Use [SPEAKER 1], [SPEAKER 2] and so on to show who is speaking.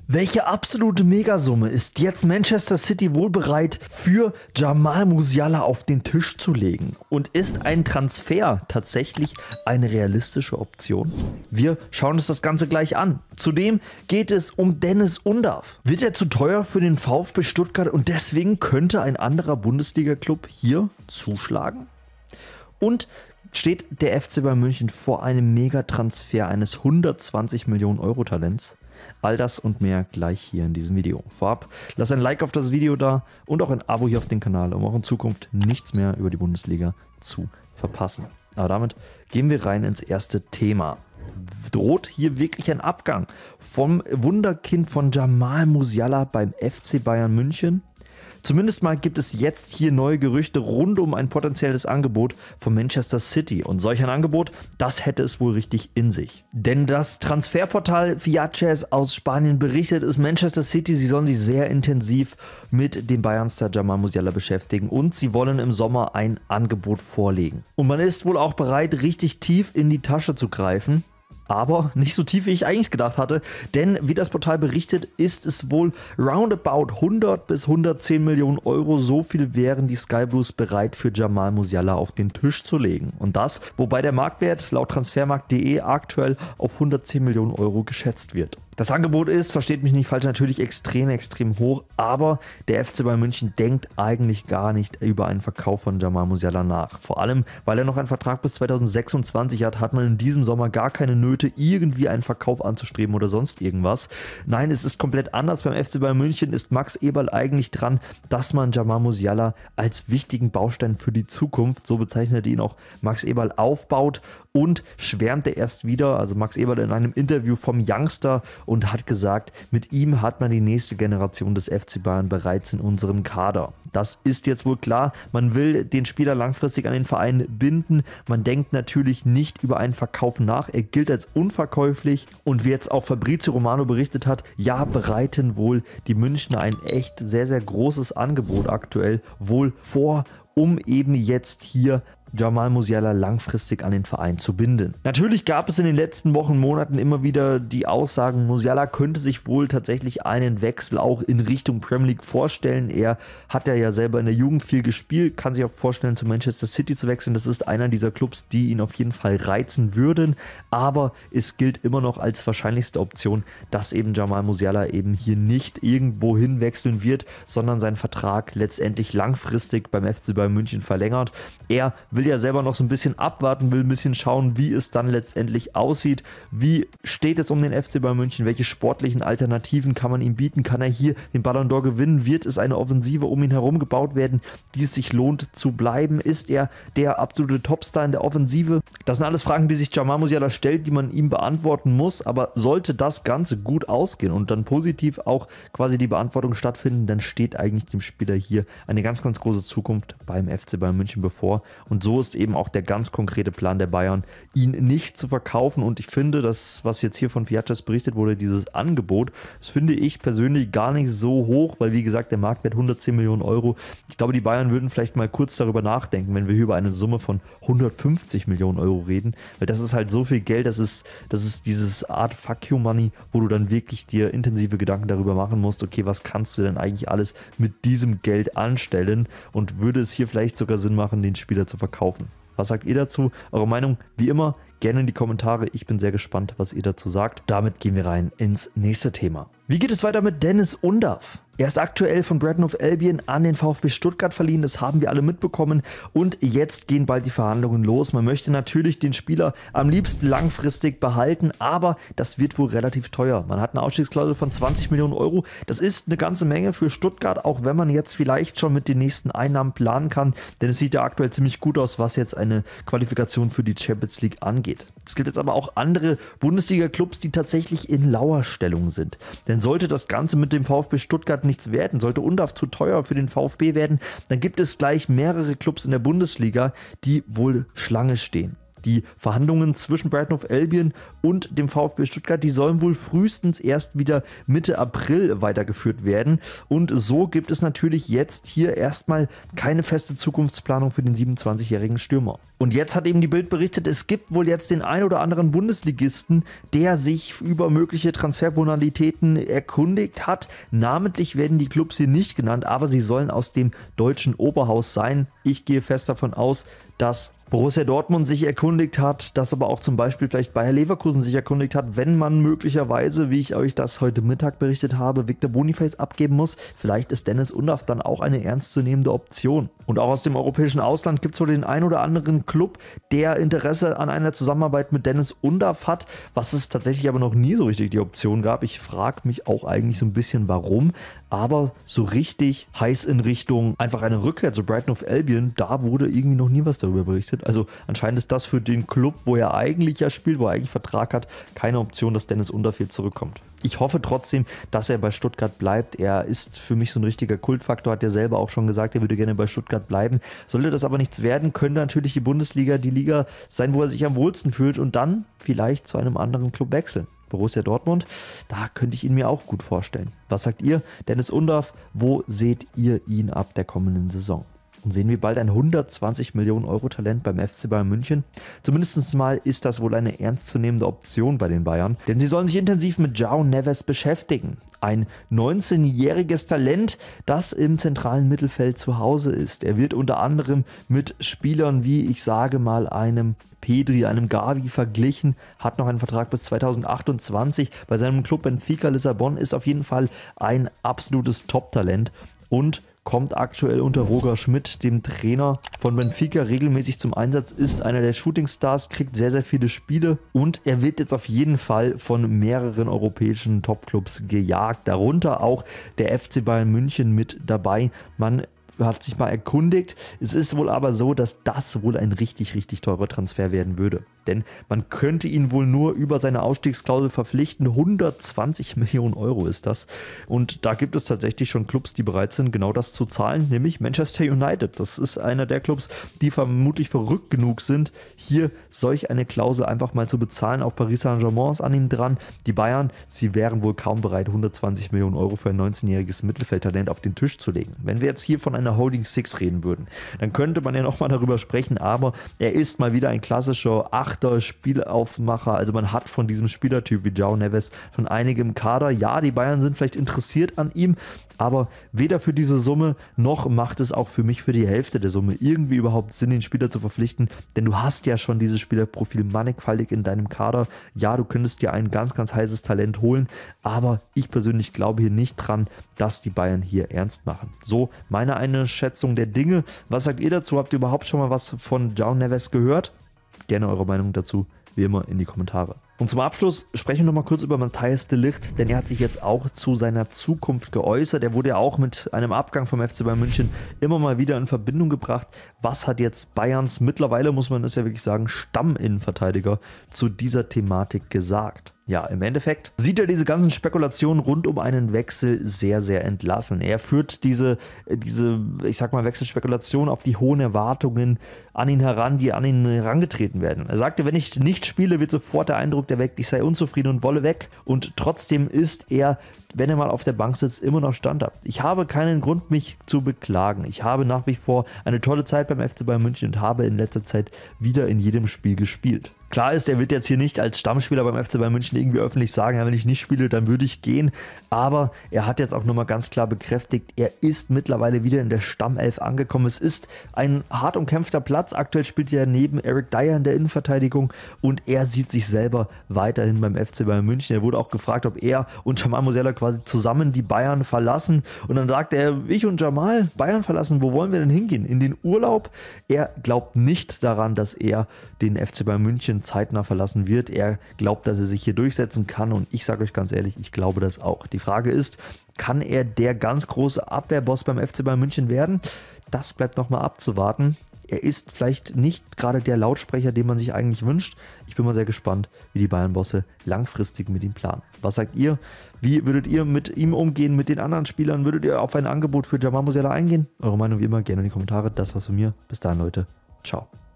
[SPEAKER 1] Welche absolute Megasumme ist jetzt Manchester City wohl bereit für Jamal Musiala auf den Tisch zu legen? Und ist ein Transfer tatsächlich eine realistische Option? Wir schauen uns das Ganze gleich an. Zudem geht es um Deniz Undav. Wird er zu teuer für den VfB Stuttgart und deswegen könnte ein anderer Bundesliga-Club hier zuschlagen? Und steht der FC Bayern München vor einem Megatransfer eines 120 Millionen Euro Talents? All das und mehr gleich hier in diesem Video. Vorab, lasst ein Like auf das Video da und auch ein Abo hier auf den Kanal, um auch in Zukunft nichts mehr über die Bundesliga zu verpassen. Aber damit gehen wir rein ins erste Thema. Droht hier wirklich ein Abgang vom Wunderkind von Jamal Musiala beim FC Bayern München? Zumindest mal gibt es jetzt hier neue Gerüchte rund um ein potenzielles Angebot von Manchester City. Und solch ein Angebot, das hätte es wohl richtig in sich. Denn das Transferportal Fiaches aus Spanien berichtet, ist Manchester City, sie sollen sich sehr intensiv mit dem Bayern-Star Jamal Musiala beschäftigen und sie wollen im Sommer ein Angebot vorlegen. Und man ist wohl auch bereit, richtig tief in die Tasche zu greifen. Aber nicht so tief, wie ich eigentlich gedacht hatte, denn wie das Portal berichtet, ist es wohl roundabout 100 bis 110 Millionen Euro. So viel wären die Sky Blues bereit für Jamal Musiala auf den Tisch zu legen. Und das, wobei der Marktwert laut transfermarkt.de aktuell auf 110 Millionen Euro geschätzt wird. Das Angebot ist, versteht mich nicht falsch, natürlich extrem hoch, aber der FC Bayern München denkt eigentlich gar nicht über einen Verkauf von Jamal Musiala nach. Vor allem, weil er noch einen Vertrag bis 2026 hat, hat man in diesem Sommer gar keine Nöte, irgendwie einen Verkauf anzustreben oder sonst irgendwas. Nein, es ist komplett anders. Beim FC Bayern München ist Max Eberl eigentlich dran, dass man Jamal Musiala als wichtigen Baustein für die Zukunft, so bezeichnet ihn auch Max Eberl, aufbaut und schwärmte erst wieder, also Max Eberl in einem Interview vom Youngster, und hat gesagt, mit ihm hat man die nächste Generation des FC Bayern bereits in unserem Kader. Das ist jetzt wohl klar, man will den Spieler langfristig an den Verein binden, man denkt natürlich nicht über einen Verkauf nach, er gilt als unverkäuflich und wie jetzt auch Fabrizio Romano berichtet hat, ja, bereiten wohl die Münchner ein echt sehr großes Angebot aktuell wohl vor, um eben jetzt hier Jamal Musiala langfristig an den Verein zu binden. Natürlich gab es in den letzten Wochen, Monaten immer wieder die Aussagen, Musiala könnte sich wohl tatsächlich einen Wechsel auch in Richtung Premier League vorstellen. Er hat ja selber in der Jugend viel gespielt, kann sich auch vorstellen, zu Manchester City zu wechseln. Das ist einer dieser Clubs, die ihn auf jeden Fall reizen würden, aber es gilt immer noch als wahrscheinlichste Option, dass eben Jamal Musiala eben hier nicht irgendwo hinwechseln wird, sondern seinen Vertrag letztendlich langfristig beim FC Bayern München verlängert. Er will ja selber noch so ein bisschen abwarten, will ein bisschen schauen, wie es dann letztendlich aussieht. Wie steht es um den FC Bayern München? Welche sportlichen Alternativen kann man ihm bieten? Kann er hier den Ballon d'Or gewinnen? Wird es eine Offensive um ihn herum gebaut werden, die es sich lohnt zu bleiben? Ist er der absolute Topstar in der Offensive? Das sind alles Fragen, die sich Jamal Musiala stellt, die man ihm beantworten muss. Aber sollte das Ganze gut ausgehen und dann positiv auch quasi die Beantwortung stattfinden, dann steht eigentlich dem Spieler hier eine ganz große Zukunft beim FC Bayern München bevor. Und so ist eben auch der ganz konkrete Plan der Bayern, ihn nicht zu verkaufen. Und ich finde, das, was jetzt hier von Fiaches berichtet wurde, dieses Angebot, das finde ich persönlich gar nicht so hoch, weil wie gesagt, der Marktwert 110 Millionen Euro. Ich glaube, die Bayern würden vielleicht mal kurz darüber nachdenken, wenn wir hier über eine Summe von 150 Millionen Euro reden, weil das ist halt so viel Geld, das ist dieses Art Fuck You Money, wo du dann wirklich dir intensive Gedanken darüber machen musst, okay, was kannst du denn eigentlich alles mit diesem Geld anstellen und würde es hier vielleicht sogar Sinn machen, den Spieler zu verkaufen. Was sagt ihr dazu? Eure Meinung wie immer gerne in die Kommentare. Ich bin sehr gespannt, was ihr dazu sagt. Damit gehen wir rein ins nächste Thema. Wie geht es weiter mit Deniz Undav? Er ist aktuell von Brighton of Albion an den VfB Stuttgart verliehen, das haben wir alle mitbekommen und jetzt gehen bald die Verhandlungen los. Man möchte natürlich den Spieler am liebsten langfristig behalten, aber das wird wohl relativ teuer. Man hat eine Ausstiegsklausel von 20 Millionen Euro, das ist eine ganze Menge für Stuttgart, auch wenn man jetzt vielleicht schon mit den nächsten Einnahmen planen kann, denn es sieht ja aktuell ziemlich gut aus, was jetzt eine Qualifikation für die Champions League angeht. Es gibt jetzt aber auch andere Bundesliga-Clubs, die tatsächlich in Lauerstellung sind, denn sollte das Ganze mit dem VfB Stuttgart nichts werden, sollte Undav zu teuer für den VfB werden, dann gibt es gleich mehrere Clubs in der Bundesliga, die wohl Schlange stehen. Die Verhandlungen zwischen Brighton Hove Albion und dem VfB Stuttgart, die sollen wohl frühestens erst wieder Mitte April weitergeführt werden. Und so gibt es natürlich jetzt hier erstmal keine feste Zukunftsplanung für den 27-jährigen Stürmer. Und jetzt hat eben die Bild berichtet, es gibt wohl jetzt den ein oder anderen Bundesligisten, der sich über mögliche Transfermodalitäten erkundigt hat. Namentlich werden die Clubs hier nicht genannt, aber sie sollen aus dem deutschen Oberhaus sein. Ich gehe fest davon aus, dass Borussia Dortmund sich erkundigt hat, dass aber auch zum Beispiel vielleicht Bayer Leverkusen sich erkundigt hat, wenn man möglicherweise, wie ich euch das heute Mittag berichtet habe, Victor Boniface abgeben muss. Vielleicht ist Dennis Undaff dann auch eine ernstzunehmende Option. Und auch aus dem europäischen Ausland gibt es wohl den ein oder anderen Club, der Interesse an einer Zusammenarbeit mit Dennis Undaff hat, was es tatsächlich aber noch nie so richtig die Option gab. Ich frage mich auch eigentlich so ein bisschen, warum, aber so richtig heiß in Richtung einfach eine Rückkehr zu Brighton Hove Albion, da wurde irgendwie noch nie was darüber berichtet. Also anscheinend ist das für den Club, wo er eigentlich ja spielt, wo er eigentlich Vertrag hat, keine Option, dass Dennis Undaff hier zurückkommt. Ich hoffe trotzdem, dass er bei Stuttgart bleibt. Er ist für mich so ein richtiger Kultfaktor, hat er selber auch schon gesagt, er würde gerne bei Stuttgart bleiben. Sollte das aber nichts werden, könnte natürlich die Bundesliga die Liga sein, wo er sich am wohlsten fühlt und dann vielleicht zu einem anderen Club wechseln. Borussia Dortmund, da könnte ich ihn mir auch gut vorstellen. Was sagt ihr? Dennis Undaff, wo seht ihr ihn ab der kommenden Saison? Und sehen wir bald ein 120 Millionen Euro Talent beim FC Bayern München? Zumindest mal ist das wohl eine ernstzunehmende Option bei den Bayern, denn sie sollen sich intensiv mit João Neves beschäftigen. Ein 19-jähriges Talent, das im zentralen Mittelfeld zu Hause ist. Er wird unter anderem mit Spielern wie, ich sage mal, einem Pedri, einem Gavi verglichen, hat noch einen Vertrag bis 2028. Bei seinem Club Benfica Lissabon ist auf jeden Fall ein absolutes Top-Talent und kommt aktuell unter Roger Schmidt, dem Trainer von Benfica, regelmäßig zum Einsatz, ist einer der Shootingstars, kriegt sehr, sehr viele Spiele und er wird jetzt auf jeden Fall von mehreren europäischen Topclubs gejagt, darunter auch der FC Bayern München mit dabei. Man hat sich mal erkundigt. Es ist wohl aber so, dass das wohl ein richtig, richtig teurer Transfer werden würde. Denn man könnte ihn wohl nur über seine Ausstiegsklausel verpflichten. 120 Millionen Euro ist das. Und da gibt es tatsächlich schon Clubs, die bereit sind, genau das zu zahlen, nämlich Manchester United. Das ist einer der Clubs, die vermutlich verrückt genug sind, hier solch eine Klausel einfach mal zu bezahlen. Auch Paris Saint-Germain ist an ihm dran. Die Bayern, sie wären wohl kaum bereit, 120 Millionen Euro für ein 19-jähriges Mittelfeldtalent auf den Tisch zu legen. Wenn wir jetzt hier von einer Holding Six reden würden, dann könnte man ja nochmal darüber sprechen, aber er ist mal wieder ein klassischer Spielaufmacher, also man hat von diesem Spielertyp wie João Neves schon einige im Kader. Ja, die Bayern sind vielleicht interessiert an ihm, aber weder für diese Summe noch macht es auch für mich für die Hälfte der Summe irgendwie überhaupt Sinn, den Spieler zu verpflichten, denn du hast ja schon dieses Spielerprofil mannigfaltig in deinem Kader. Ja, du könntest dir ein ganz, ganz heißes Talent holen, aber ich persönlich glaube hier nicht dran, dass die Bayern hier ernst machen. So meine Einschätzung der Dinge. Was sagt ihr dazu? Habt ihr überhaupt schon mal was von João Neves gehört? Gerne eure Meinung dazu, wie immer, in die Kommentare. Und zum Abschluss sprechen wir noch mal kurz über Matthijs de Ligt, denn er hat sich jetzt auch zu seiner Zukunft geäußert. Er wurde ja auch mit einem Abgang vom FC Bayern München immer mal wieder in Verbindung gebracht. Was hat jetzt Bayerns mittlerweile, muss man es ja wirklich sagen, Stamminnenverteidiger zu dieser Thematik gesagt? Ja, im Endeffekt sieht er diese ganzen Spekulationen rund um einen Wechsel sehr, sehr entlassen. Er führt diese, ich sag mal, Wechselspekulation auf die hohen Erwartungen an ihn heran, die an ihn herangetreten werden. Er sagte, wenn ich nicht spiele, wird sofort der Eindruck erweckt, ich sei unzufrieden und wolle weg. Und trotzdem ist er, wenn er mal auf der Bank sitzt, immer noch standhaft. Ich habe keinen Grund, mich zu beklagen. Ich habe nach wie vor eine tolle Zeit beim FC Bayern München und habe in letzter Zeit wieder in jedem Spiel gespielt. Klar ist, er wird jetzt hier nicht als Stammspieler beim FC Bayern München irgendwie öffentlich sagen, ja, wenn ich nicht spiele, dann würde ich gehen. Aber er hat jetzt auch nochmal ganz klar bekräftigt, er ist mittlerweile wieder in der Stammelf angekommen. Es ist ein hart umkämpfter Platz. Aktuell spielt er neben Eric Dier in der Innenverteidigung und er sieht sich selber weiterhin beim FC Bayern München. Er wurde auch gefragt, ob er und Jamal Musiala quasi zusammen die Bayern verlassen. Und dann sagte er, ich und Jamal Bayern verlassen, wo wollen wir denn hingehen? In den Urlaub? Er glaubt nicht daran, dass er den FC Bayern München zeitnah verlassen wird. Er glaubt, dass er sich hier durchsetzen kann und ich sage euch ganz ehrlich, ich glaube das auch. Die Frage ist, kann er der ganz große Abwehrboss beim FC Bayern München werden? Das bleibt nochmal abzuwarten. Er ist vielleicht nicht gerade der Lautsprecher, den man sich eigentlich wünscht. Ich bin mal sehr gespannt, wie die Bayern-Bosse langfristig mit ihm planen. Was sagt ihr? Wie würdet ihr mit ihm umgehen, mit den anderen Spielern? Würdet ihr auf ein Angebot für Jamal Musiala eingehen? Eure Meinung wie immer gerne in die Kommentare. Das war's von mir. Bis dahin, Leute. Ciao.